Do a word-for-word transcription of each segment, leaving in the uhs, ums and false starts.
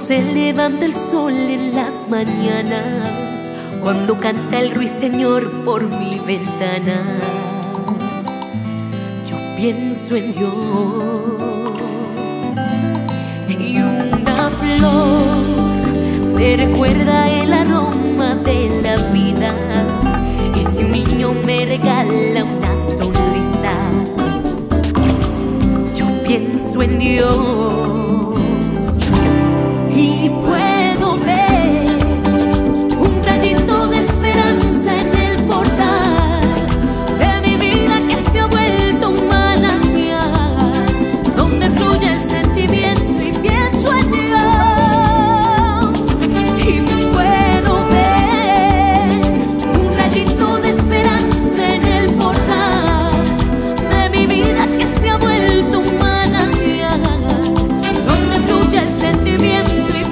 se levanta el sol en las mañanas, cuando canta el ruiseñor por mi ventana, yo pienso en Dios. Y una flor me recuerda el aroma de la vida, y si un niño me regala una sonrisa, yo pienso en Dios. Y puedo ver un rayito de esperanza en el portal de mi vida que se ha vuelto un manantial, donde fluye el sentimiento y pienso en Dios. Y puedo ver un rayito de esperanza en el portal de mi vida que se ha vuelto un manantial, donde fluye el sentimiento.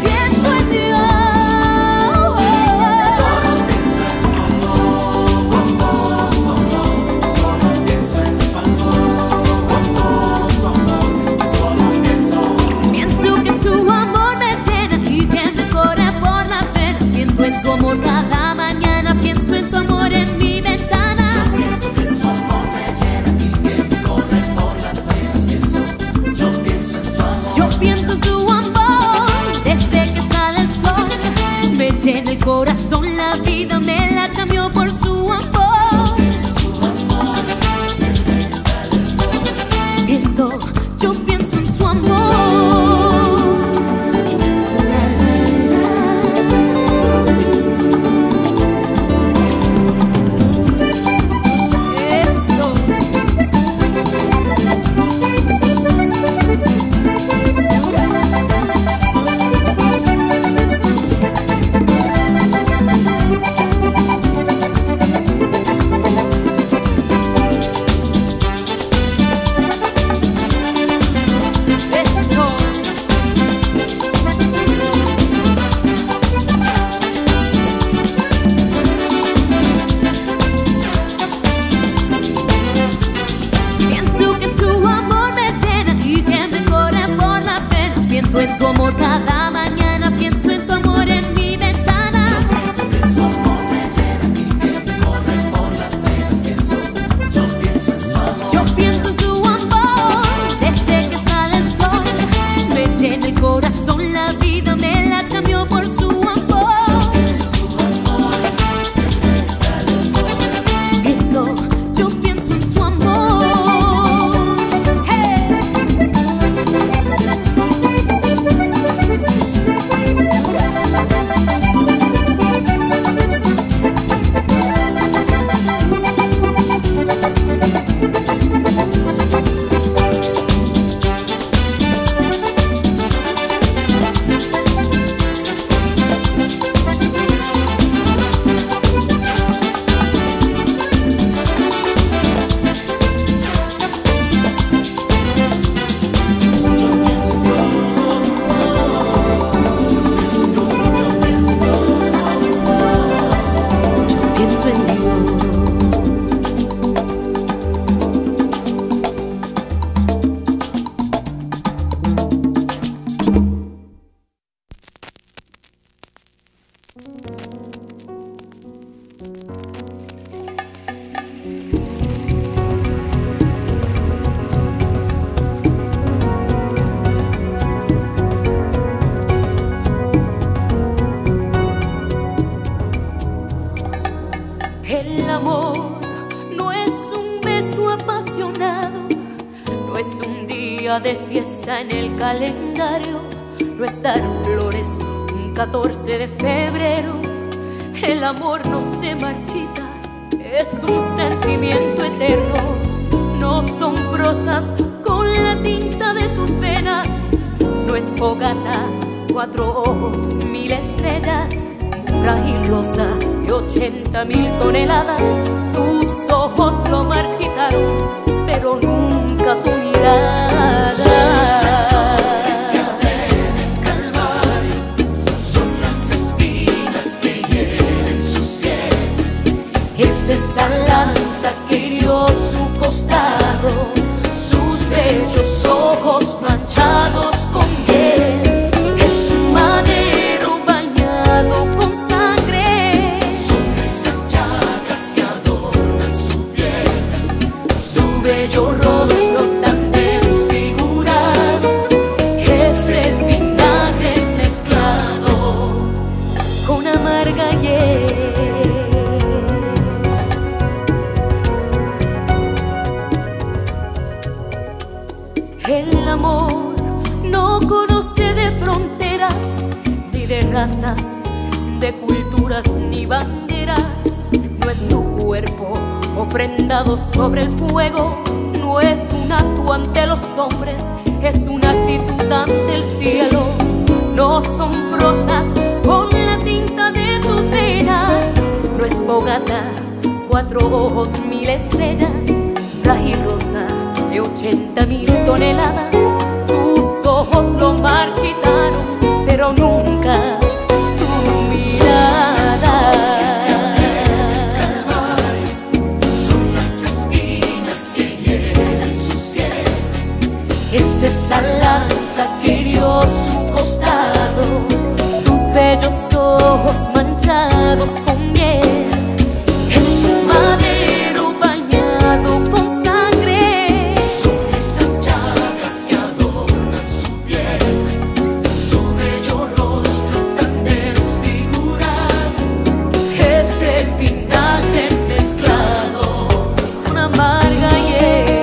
Su amor cada mañana, pienso en su amor en mi ventana. Yo pienso que su amor me llena y que me corre por las venas. Pienso, yo pienso en su amor. Yo pienso en su amor desde que sale el sol. Me llena el corazón, la vida me la cambió por su amor. Yo pienso en su amor desde que sale el sol. Pienso, yo pienso en su amor. En su amor cada mañana, pienso en su amor en mi ventana. Yo pienso que su amor me llena y que me corre por las venas. Pienso, yo pienso en su amor. Yo pienso en su amor desde que sale el sol. Me llena el corazón, la vida me la cambió por su amor. Yo pienso en su amor desde que sale el sol. Pienso, yo pienso en su amor. El amor no es un beso apasionado, no es un día de fiesta en el calendario, no es dar flores un catorce de febrero. El amor no se marchita, es un sentimiento eterno. No son prosas con la tinta de tus venas, no es fogata, cuatro ojos, mil estrellas, frágil rosa de ochenta mil toneladas. Tus ojos lo marchitaron, pero nunca tu mirada. Son los besos que se abren en Calvario, son las espinas que hieren su cielo. Es esa lanza que hirió su costado, sus bellos ojos manchados con miel. Es su manera El amor no conoce de fronteras, ni de razas, de culturas ni banderas. No es tu cuerpo ofrendado sobre el fuego, no es un acto ante los hombres, es una actitud ante el cielo. No son prosas con la tinta de tus venas, no es fogata, cuatro ojos, mil estrellas, frágil rosa de ochenta mil toneladas. Tus ojos lo marchitaron, pero nunca tu mirada. Son las espinas que hieren su cielo. Es esa lanza que hirió su costado, sus bellos ojos manchados con miel. Es un madero bañado con sangre. Son esas llagas que adornan su piel, su bello rostro tan desfigurado. Es el vinagre mezclado con amarga hiel.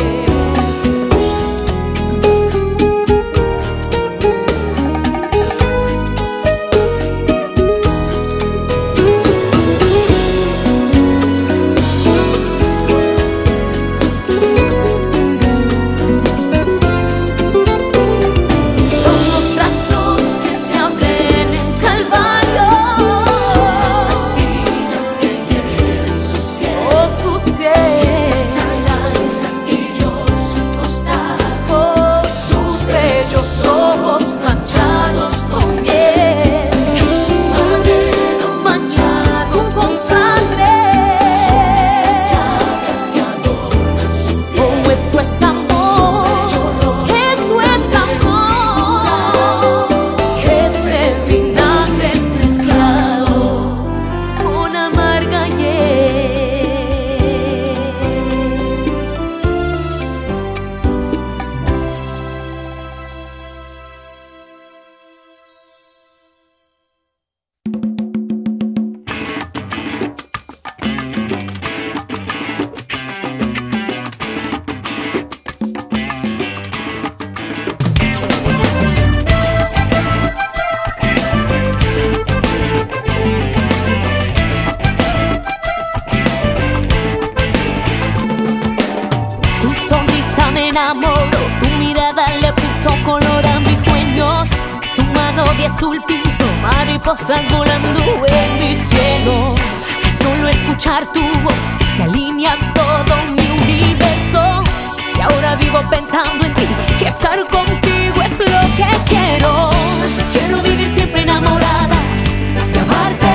Tu mirada le puso color a mis sueños, tu mano de azul pintó mariposas volando en mi cielo. Y solo escuchar tu voz se alinea todo mi universo. Y ahora vivo pensando en ti, y estar contigo es lo que quiero. Quiero vivir siempre enamorada y amarte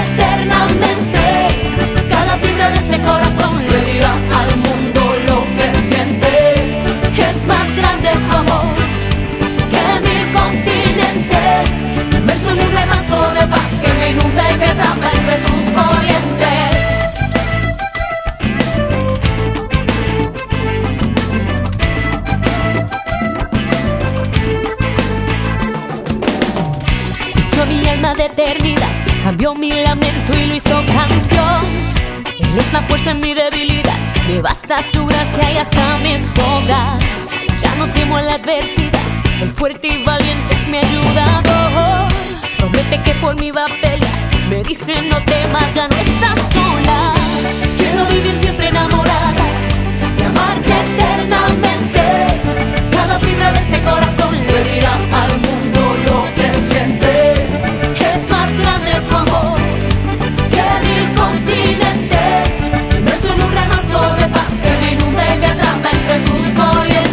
eternamente. Cada fibra de este corazón le dirá al mundo lo que siente. Es más grande tu amor que mil continentes, inmerso en un remanso de paz que me inunda y me atrapa entre sus corrientes. Hizo mi alma de eternidad, cambió mi lamento y lo hizo canción. Él es la fuerza en mi debilidad, me basta su gracia y hasta me sobra. Ya no temo a la adversidad, el fuerte y valiente es mi ayudador. Promete que por mí va a pelear, me dice no temas, ya no estás sola. Quiero vivir siempre enamorada y amarte eternamente. Cada fibra de este corazón le dirá al mundo lo que siente. Es más grande tu amor que mil continentes, inmerso en un remanso de paz que me inunda y me atrapa entre sus corrientes.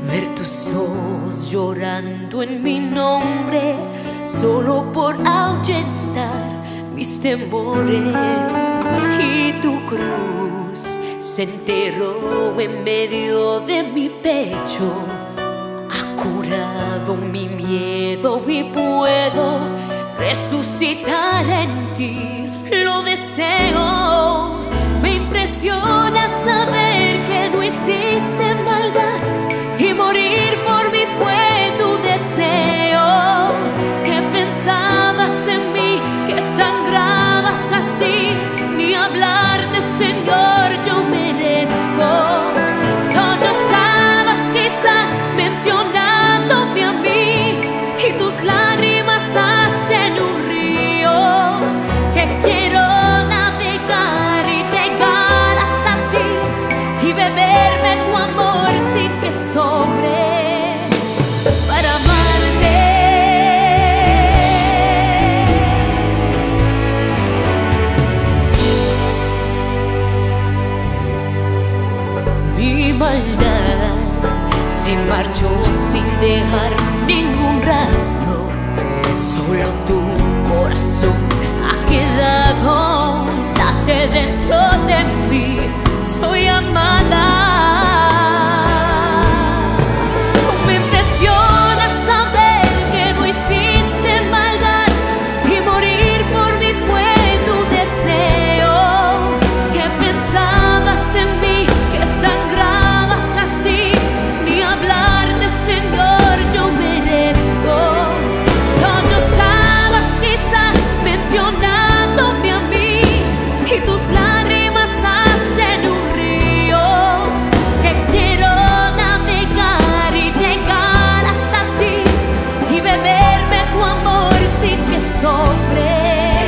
ver tus ojos llorando en mi nombre, solo por ahuyentar mis temores. Y tu cruz se enterró en medio de mi pecho, ha curado mi miedo y puedo resucitar en ti. Lo deseo, me impresiona saber que no hiciste maldad y morir por mí fue tu deseo. Que pensabas en mí, que sangrabas así, ni hablar de Señor yo merezco. Sollozabas quizás mencionándome a mí y tus lágrimas hacen un río que quiero navegar y llegar hasta ti y beberme tu amor sin que sobre para amarte. Mi maldad se marchó sin dejar ningún rastro, solo tu corazón ha quedado, late dentro de mí, soy amada. Me impresiona saber que no hiciste maldad y morir por mí fue tu deseo. Que pensabas en mí, que sangrabas así, ni hablar de Señor yo merezco. Sollozabas quizás mencionándome a mí y tus lágrimas hacen un río que quiero navegar y llegar hasta ti y beberme tu amor sin que sobre.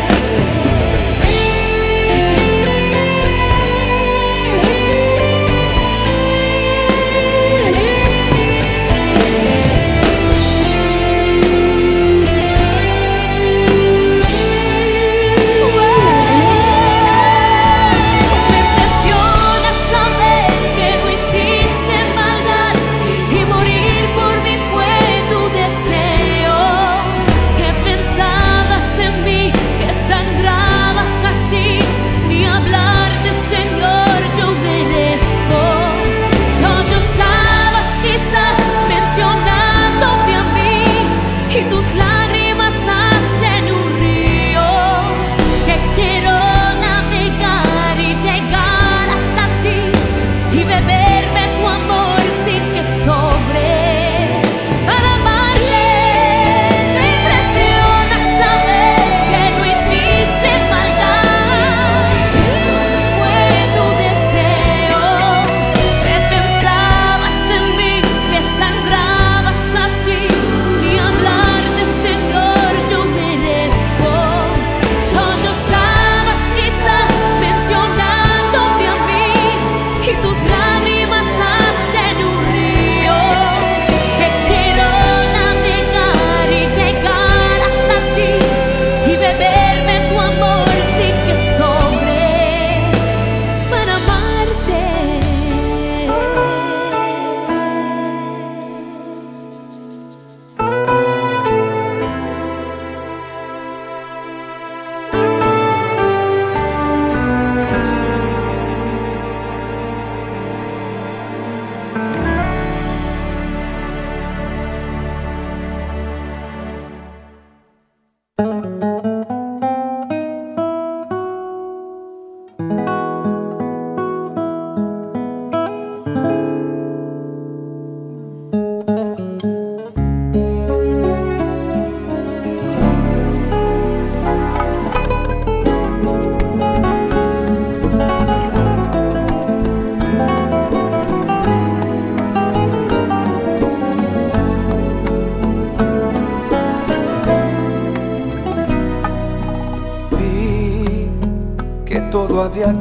Todo había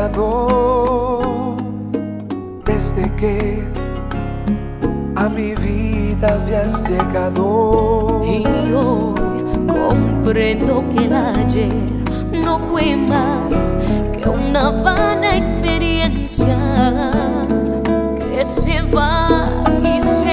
cambiado desde que a mi vida habías llegado. Y hoy comprendo que el ayer no fue más que una vana experiencia que se va y se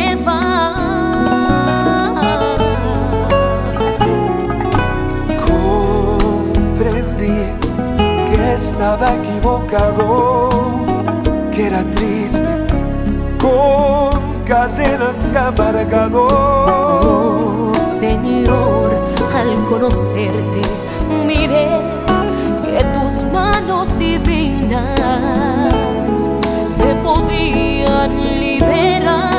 equivocado, que era triste, con cadenas y amargado. Oh, Señor, al conocerte miré que tus manos divinas me podían liberar.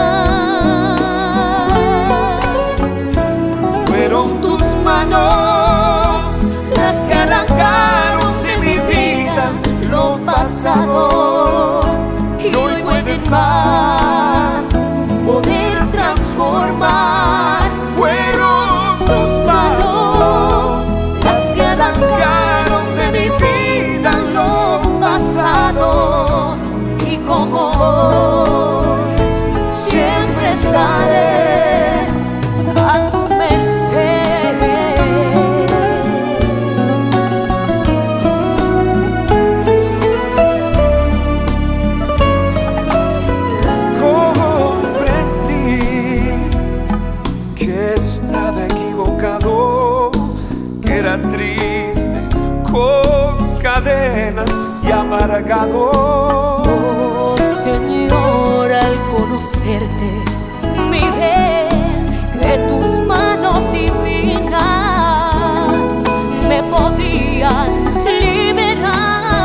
Fueron tus manos las que arrancaron de mi vida lo pasado, y hoy pueden más poder transformar. Fueron tus manos las que arrancaron de mi vida lo pasado, y como hoy siempre estaré a tu merced. Que era triste, con cadenas y amargado. Oh, Señor, al conocerte miré que tus manos divinas me podían liberar.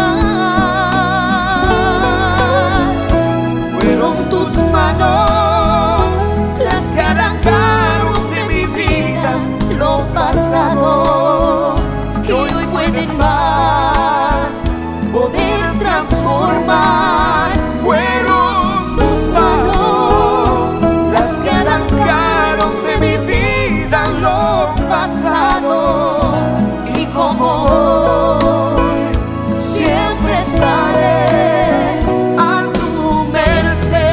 Fueron tus manos las que arrancaron de mi vida lo pasado, y hoy pueden más poder transformar. Fueron tus manos las que arrancaron de mi vida lo pasado, y como hoy siempre estaré a tu merced.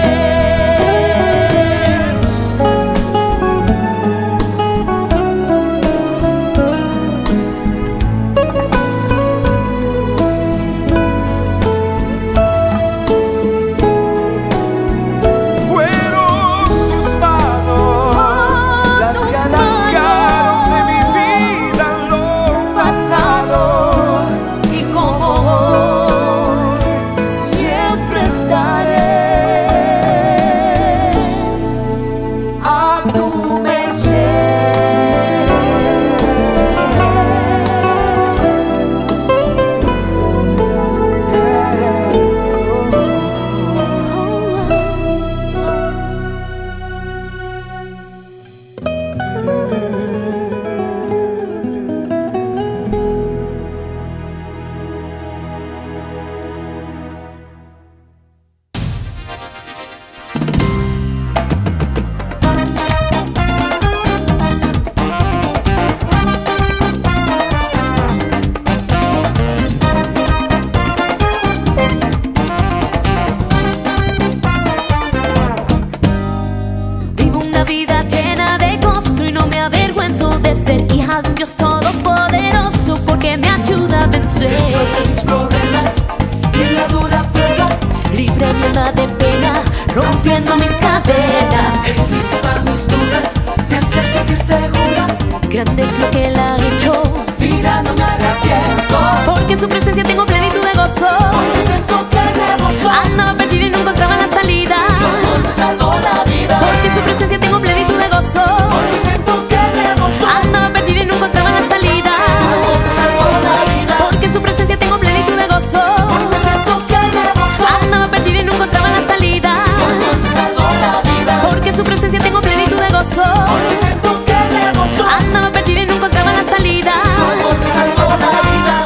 Ser hija de un Dios todopoderoso, porque me ayuda a vencer de mis problemas y la dura prueba, libre mi alma de pena, rompiendo mis cadenas. En mis manos duras me hace sentir segura. Grande es lo que Él ha hecho, mira, no me arrepiento, porque en su presencia tengo plenitud de gozo. hoy me siento que reboso. Andaba perdido y no encontraba la salida, Hoy me salvó la vida, porque en su presencia tengo plenitud de gozo. hoy me siento que reboso. Andaba perdido y no encontraba la salida, Hoy me salvó la vida, porque en su presencia tengo plenitud de gozo. hoy me siento que reboso. Andaba perdido y no encontraba la salida, Hoy me salvó la vida, porque en su presencia tengo plenitud de gozo. hoy me siento que reboso. Andaba perdido y no encontraba la salida, Hoy me salvó la vida.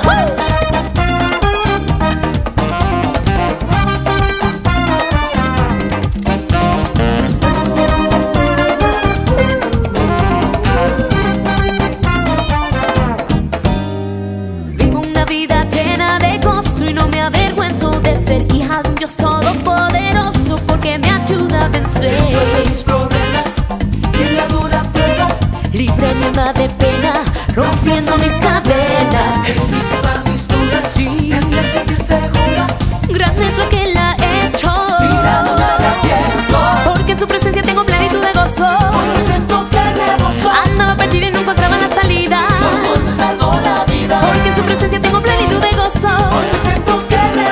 Vivo una vida llena de gozo y no me avergüenzo de ser hija de un Dios todopoderoso, porque me ayuda a vencer De mis problemas y la dura prueba, libre mi alma de pena, rompiendo mis cadenas. en mis manos duras Sí. me hace sentir segura. Grande es lo que Él ha hecho, Mira, no me arrepiento, porque en su presencia tengo plenitud de gozo. hoy me siento que reboso. Andaba perdido y no encontraba la salida, Hoy me salvó la vida, porque en su presencia tengo plenitud de gozo. hoy me siento que reboso.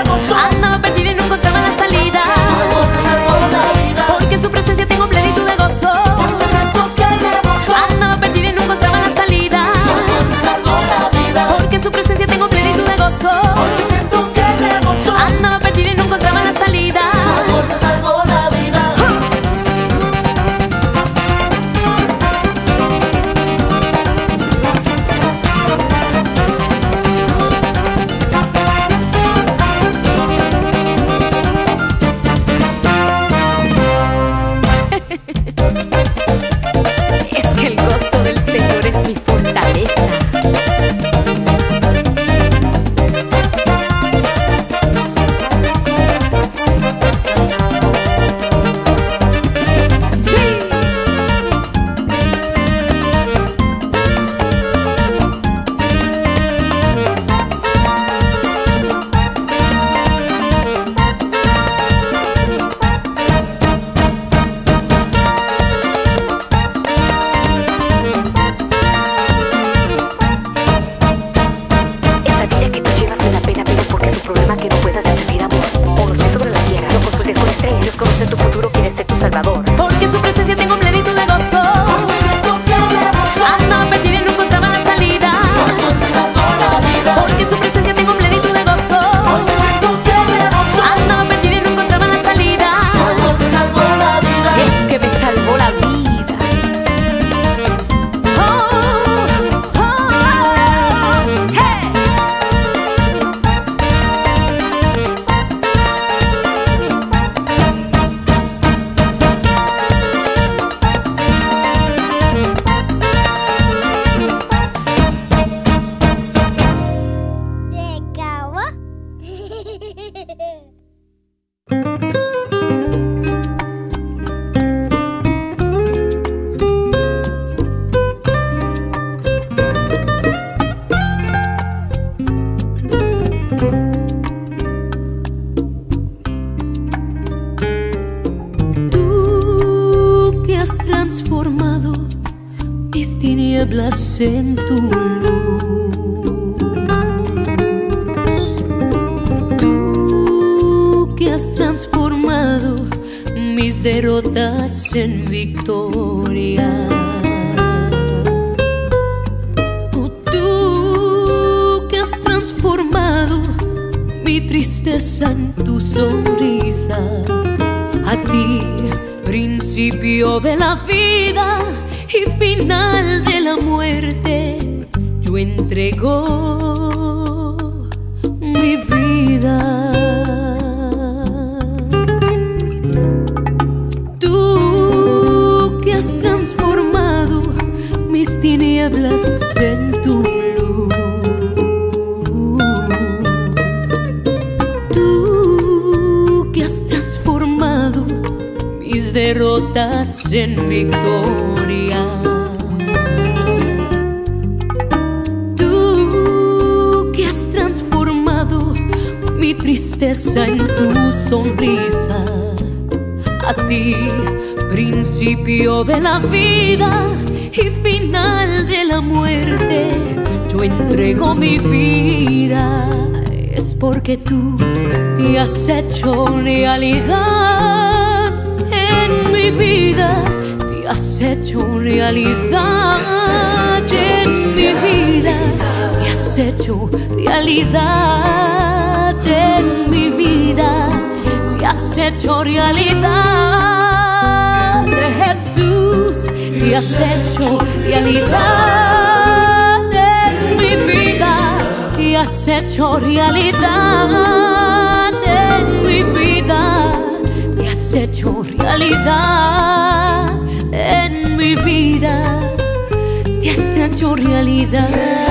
Salvador. Porque en su presencia tengo plenitud de gozo. Andaba perdido y no encontraba la salida. Porque en su presencia tengo plenitud de gozo. Andaba perdido y no encontraba la salida. Es que me salvó la vida. Transformado mis tinieblas en tu luz. Tú que has transformado mis derrotas en victoria. Oh, tú que has transformado mi tristeza en tu sonrisa. A ti, principio de la vida y final de la muerte, yo entrego mi vida. Tú que has transformado mis tinieblas en tu luz. Tú que has transformado mis derrotas en victoria. Tú que has transformado mi tristeza en tu sonrisa. A ti, principio de la vida y final de la muerte, yo entrego mi vida. Es porque tú te has hecho realidad en mi vida, te has hecho realidad en mi vida, te has hecho realidad en mi vida, te has hecho realidad, Jesús, te has hecho realidad en mi vida, te has hecho realidad en mi vida, te has hecho realidad en mi vida, te has hecho realidad.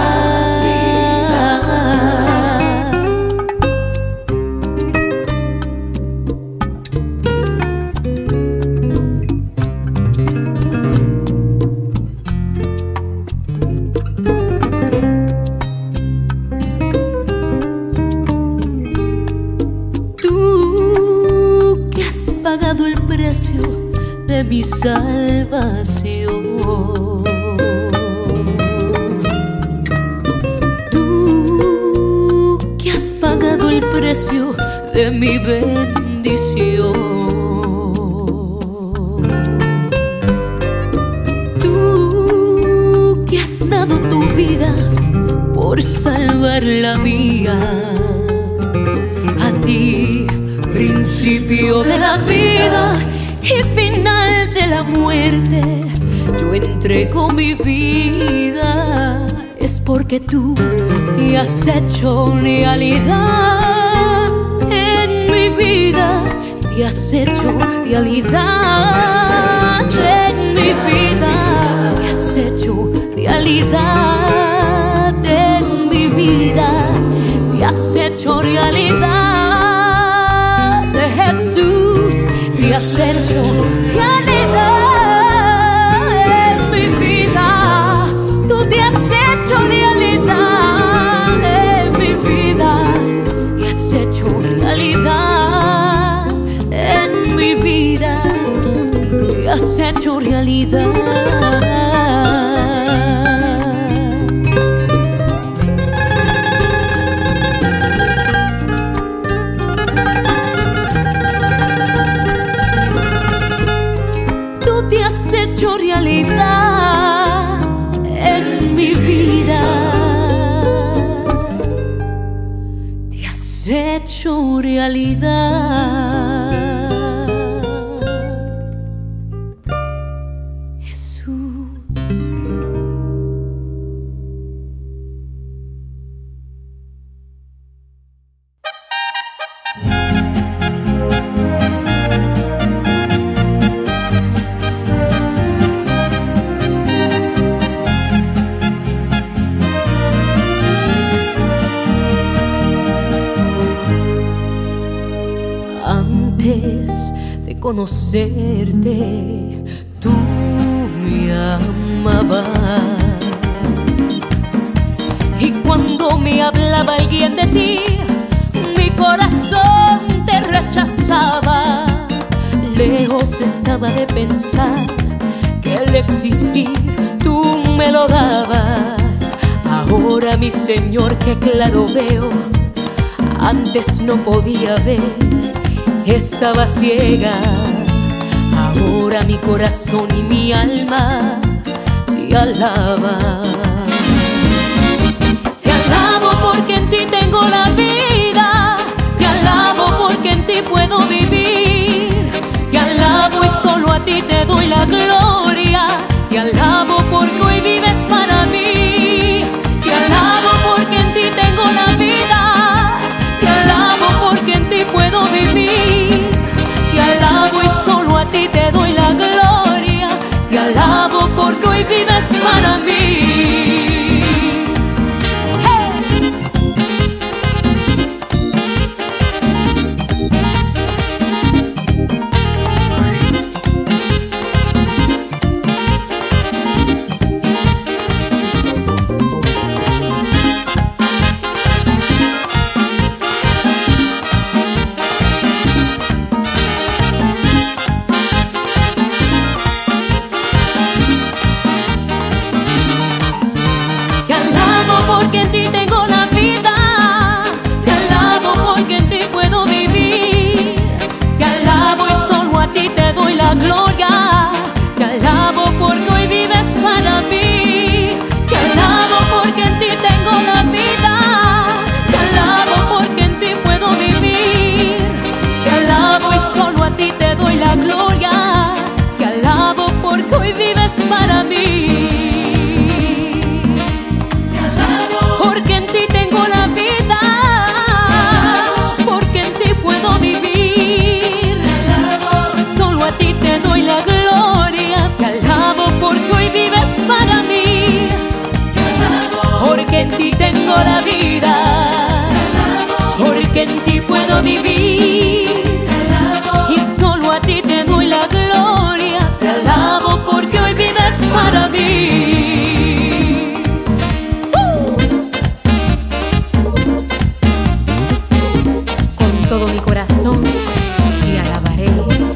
Pagado el precio de mi salvación. Tú que has pagado el precio de mi bendición. Tú que has dado tu vida por salvar la mía. A ti, principio de la vida y final de la muerte, yo entrego mi vida. Es porque tú te has hecho realidad en mi vida, te has hecho realidad en mi vida, te has hecho realidad en mi vida, te has hecho realidad. Jesús, te has hecho realidad en mi vida, tú te has hecho realidad en mi vida, te has hecho realidad en mi vida, te has hecho realidad. hecho realidad. Jesús. Antes de conocerte, tú me amabas. Y cuando me hablaba alguien de ti, mi corazón te rechazaba. Lejos estaba de pensar que el existir tú me lo dabas. Ahora, mi Señor, que claro veo, antes no podía ver, estaba ciega. Ahora mi corazón y mi alma te alaban. Te alabo porque en ti tengo la vida. Te alabo porque en ti puedo vivir. Te alabo y solo a ti te doy la gloria. Te alabo porque hoy vives para mí. Te alabo porque en ti tengo la vida. Te alabo porque en ti puedo vivir. Te alabo y solo a ti te doy la gloria. Te alabo porque hoy vives para mí. Porque en ti tengo la vida. Te alabo porque en ti puedo vivir. Te alabo y solo a ti te doy la gloria. Te alabo porque hoy vives para mí. Te alabo porque en ti tengo la vida. Te alabo porque en ti puedo vivir. Te alabo y solo a ti te doy la gloria. Te alabo porque hoy vives para mí. Porque en ti tengo la vida, porque en ti puedo vivir. Solo a ti te doy la gloria. Te alabo porque hoy vives para mí. Porque en ti tengo la vida, porque en ti puedo vivir. Y solo a ti te doy la gloria. Te alabo porque hoy vives para mí. Todo mi corazón te alabaré.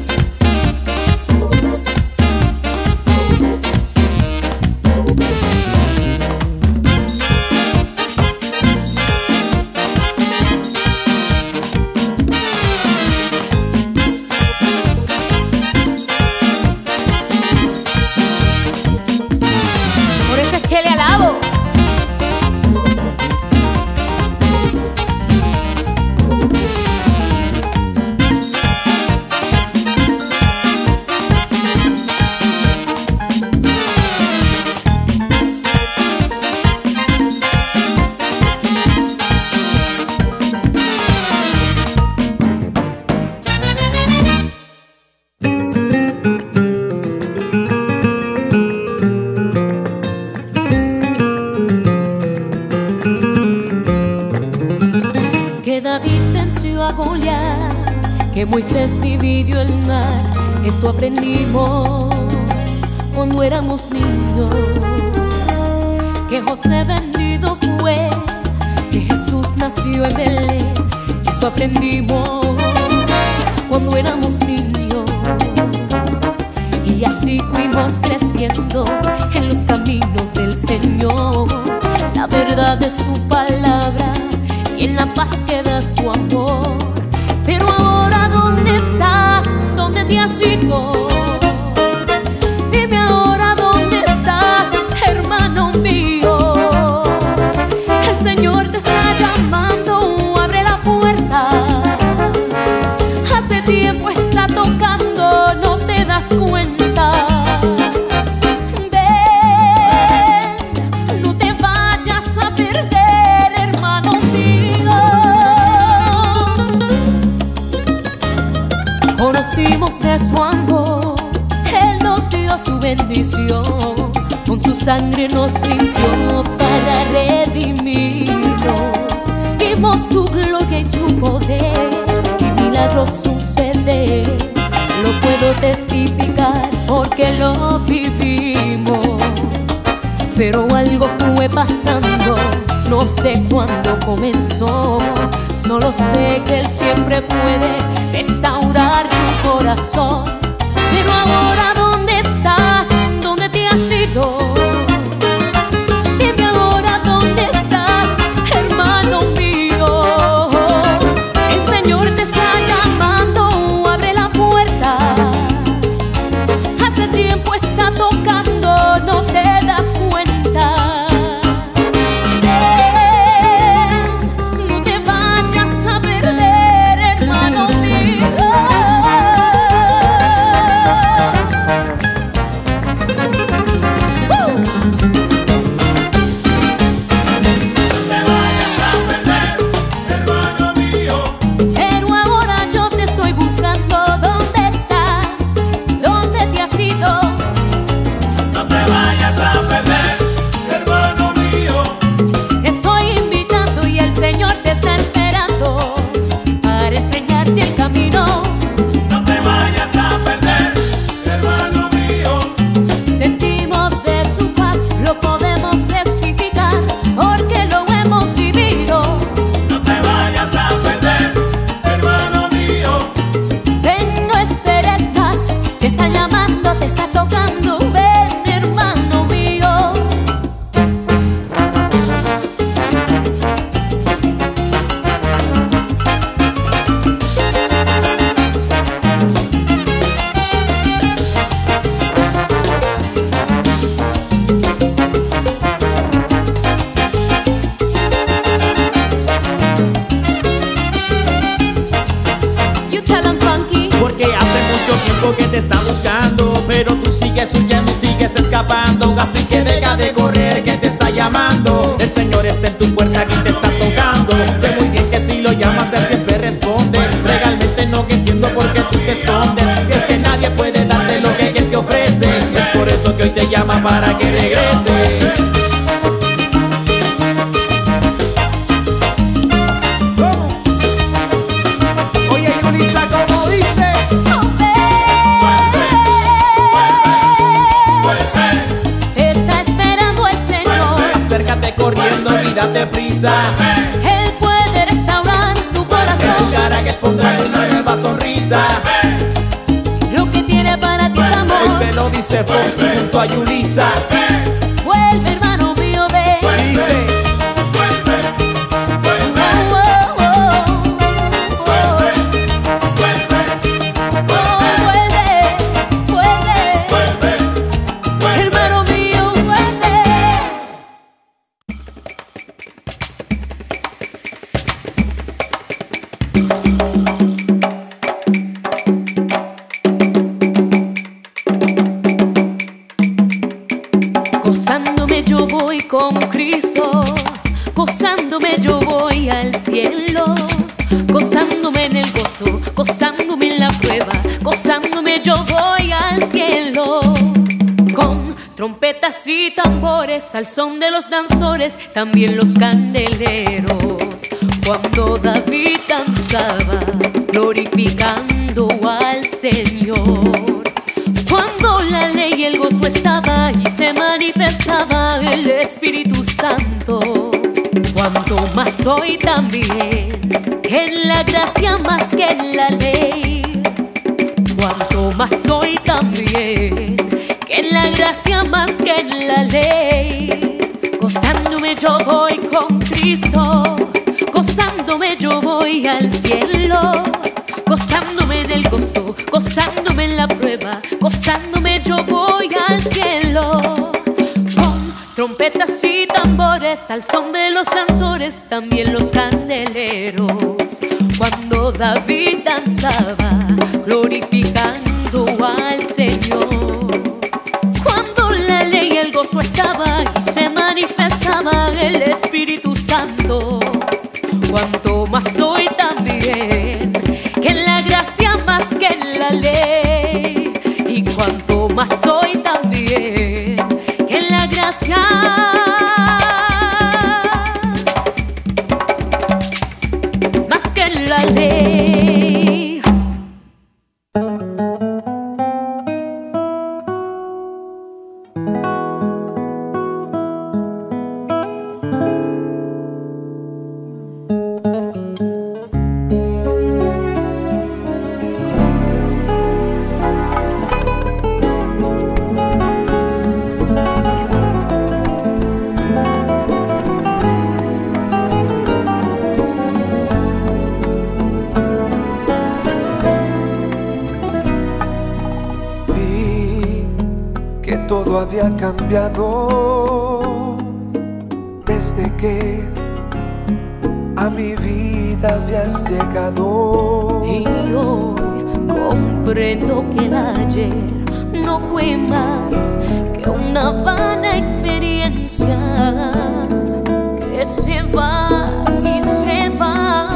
Por eso es que le alabo. Que David venció a Goliat, que Moisés dividió el mar. Esto aprendimos cuando éramos niños. Que José vendido fue, que Jesús nació en Belén. Esto aprendimos cuando éramos niños. Y así fuimos creciendo en los caminos del Señor. La verdad de su palabra y en la paz que da su amor. Pero ahora, ¿dónde estás? ¿Dónde te has ido? Dime ahora, ¿dónde estás, hermano mío? El Señor te está llamando, abre la puerta. su bendición, con su sangre nos limpió para redimirnos. Vimos su gloria y su poder, y milagros suceder. Lo puedo testificar porque lo vivimos. Pero algo fue pasando, no sé cuándo comenzó. Solo sé que Él siempre puede restaurar tu corazón. Pero ahora, ¿dónde estás? ¿Dónde te has ido? Dime ahora, ¿dónde estás, hermano mío? El Señor te está llamando, abre la puerta. Hace tiempo está tocando, no te das cuenta. Ven, no te vayas a perder, hermano mío. Que te está buscando, pero tú sigues huyendo y sigues escapando. Así que deja de correr, que te está llamando. El Señor está en tu puerta y te está tocando. Sé muy bien que si lo llamas Él siempre responde. Realmente no entiendo por qué tú te escondes. Si es que nadie puede darte lo que Él te ofrece, es por eso que hoy te llama para que regreses. Corriendo y date prisa. Él puede restaurar tu corazón. En tu cara que pondrá una nueva sonrisa. Lo que tiene para ti es amor. Hoy te lo dice Funky junto a Yulisa. Vuelve, hermano mío, ven. Dice vuelve, vuelve, oh, oh, oh, oh. vuelve, vuelve, Oh, vuelve, vuelve, vuelve, vuelve. hermano mío, vuelve. Gozándome yo voy con Cristo, gozándome yo voy al cielo, gozándome en el gozo, gozándome en la prueba, gozándome yo voy al cielo. Con trompetas y tambores, al son de los danzores, también los candeleros. Cuando David danzaba, glorificando al Señor. Cuando la ley y el gozo estaba y se manifestaba el Espíritu Santo. Cuanto más hoy también, que en la gracia más que en la ley. Cuanto más hoy también, que en la gracia más que en la ley. Gozándome yo voy con Cristo, gozándome yo voy al cielo, gozándome en el gozo, gozándome en la prueba, gozándome yo voy al cielo. Con trompetas y tambores, al son de los danzores, también los candeleros. Cuando David danzaba, glorificando al Señor. Cuando la ley y el gozo estaba y se manifestaba el Espíritu Santo. Cuanto más hoy también, que en la gracia más que en la ley. Y cuanto más hoy también, todo había cambiado desde que a mi vida habías llegado. Y hoy comprendo que el ayer no fue más que una vana experiencia que se va y se va.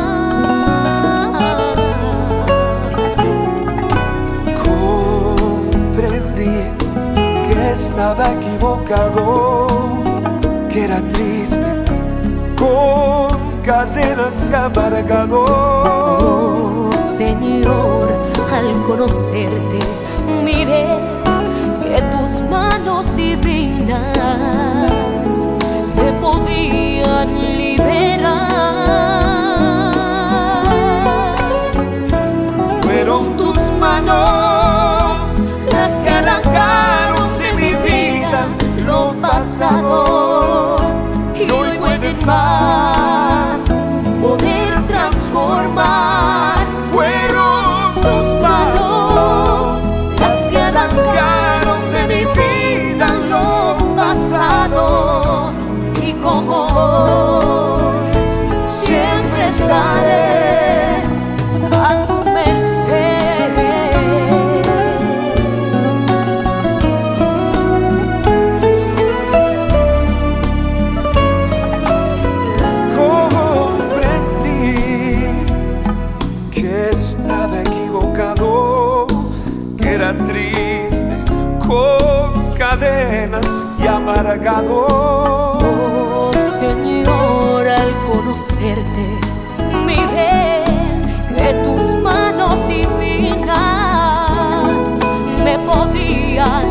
Comprendí que estaba equivocado, que era triste, con cadenas y amargado. Oh, Señor, al conocerte miré que tus manos divinas me podían liberar. Fueron tus manos las que arrancaron de mi vida lo pasado, y hoy pueden más poder transformar. Fueron tus manos las que arrancaron de mi vida lo pasado, y como hoy siempre estaré a tu merced. Comprendí que estaba equivocado, que era triste, con cadenas y amargado. Oh, Señor, al conocerte miré que tus manos divinas me podían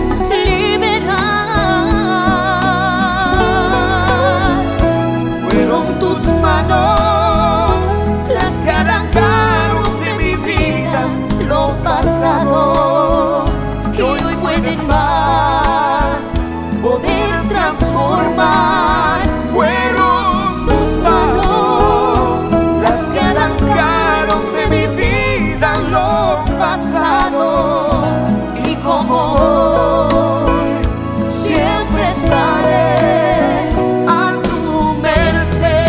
liberar. Fueron tus manos las que arrancaron de mi vida lo pasado, y hoy pueden más poder transformar. Fueron tus manos las que arrancaron de mi vida lo pasado, y como hoy siempre estaré a tu merced.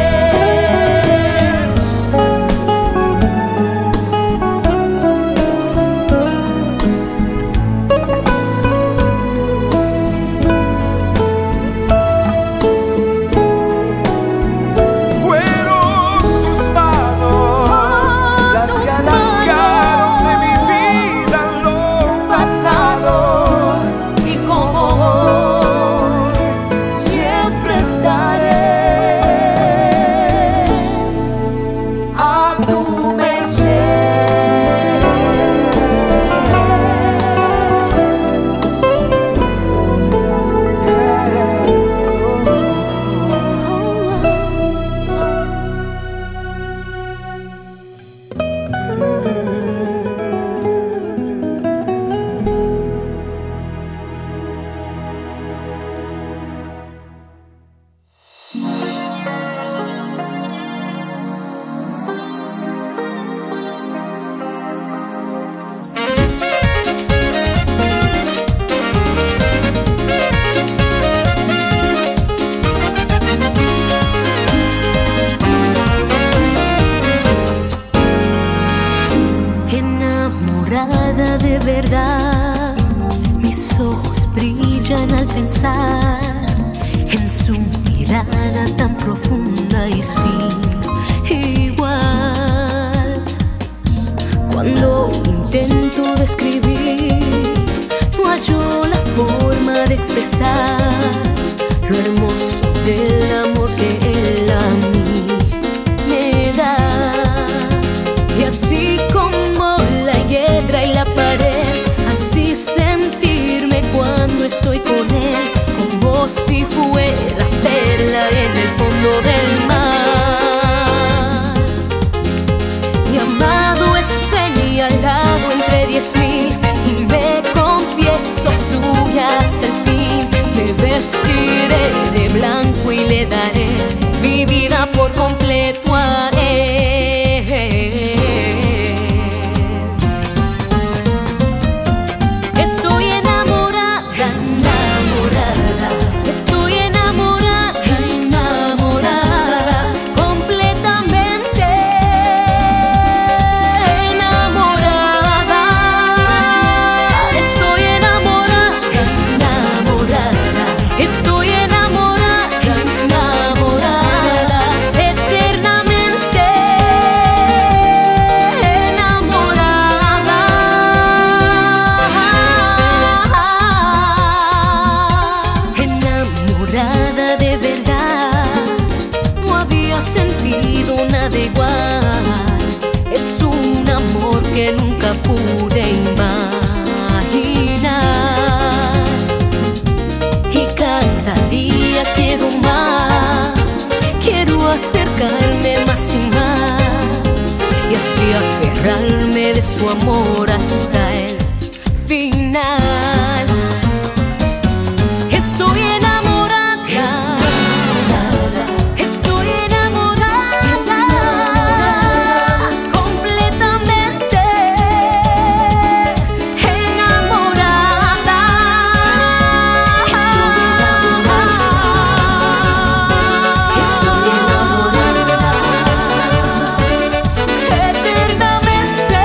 Fueron tus manos las que arrancaron de mi vida lo pasado, y como hoy siempre estaré a tu Enamorada de verdad, mis ojos brillan al pensar en su mirada tan profunda y sin igual. Cuando intento describir, no hallo la forma de expresar lo hermoso del amor que él a mí me da. Y así como la hiedra y la pared, así sentirme cuando estoy con él, como si fuera perla en el fondo del mar. Mi amado es señalado entre diez mil, y me confieso suya hasta el fin. Me vestiré de blanco y le daré mi vida por completo a él. Estoy enamorada. que nunca pude imaginar. Y cada día quiero más, quiero acercarme más y más, y así aferrarme de su amor hasta el final. Estoy enamorada, estoy enamorada, completamente enamorada. Estoy enamorada, estoy enamorada, eternamente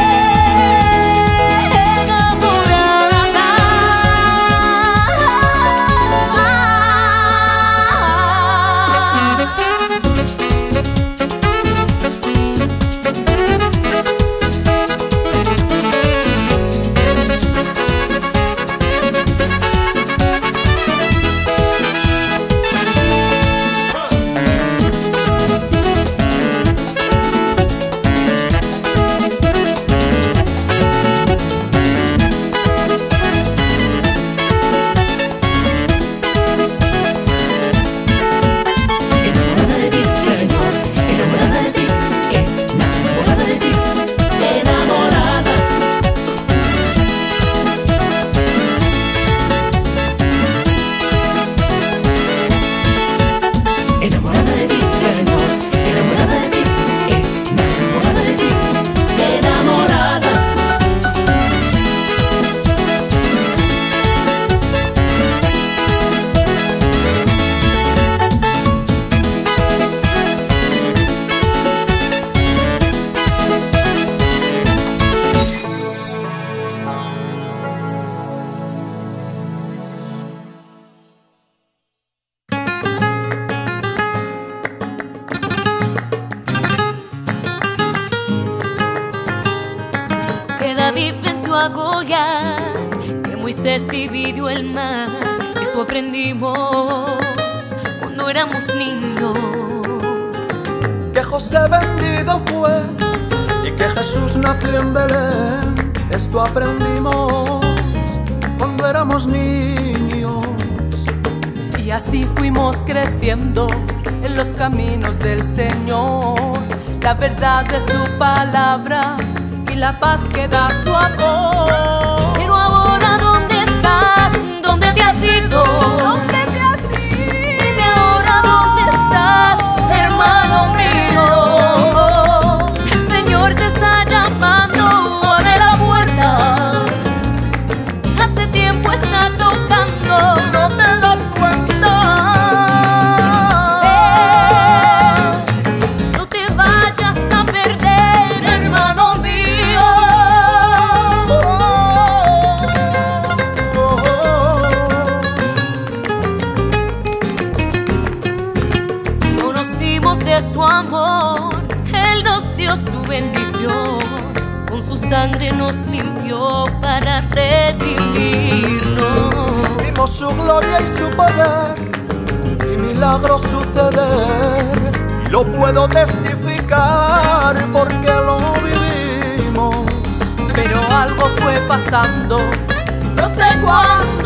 que Moisés dividió el mar. Esto aprendimos cuando éramos niños. Que José vendido fue y que Jesús nació en Belén. Esto aprendimos cuando éramos niños. Y así fuimos creciendo en los caminos del Señor. La verdad de su palabra y la paz que da su amor. Pero ahora, ¿dónde estás? ¿Dónde te has ido? ¿Dónde te has ido? Dime ahora, ¿dónde estás, hermano mío? El Señor te está llamando, abre la puerta. Hace tiempo está tocando. No te das cuenta. Eh, no te vayas a perder, hermano mío. Conocimos de su amor, Él nos dio su bendición, con su sangre nos limpió para redimirnos. Vimos su gloria y su poder y milagros suceder. Lo puedo testificar porque lo vivimos. Pero algo fue pasando, no sé cuándo.